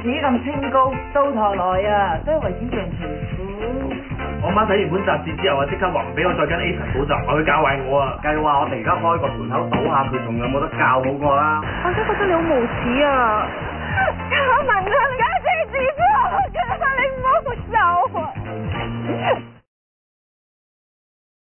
自己咁清高，到頭來啊都係為錢做人條褲。 我媽睇完本雜誌之後啊，即刻話唔俾我再跟 A 神補習，話佢教壞我啊！ 計劃我哋而家開個盤口賭下佢仲有冇得教好過啦。 我真覺得你好無恥啊！ 嘉文啊，你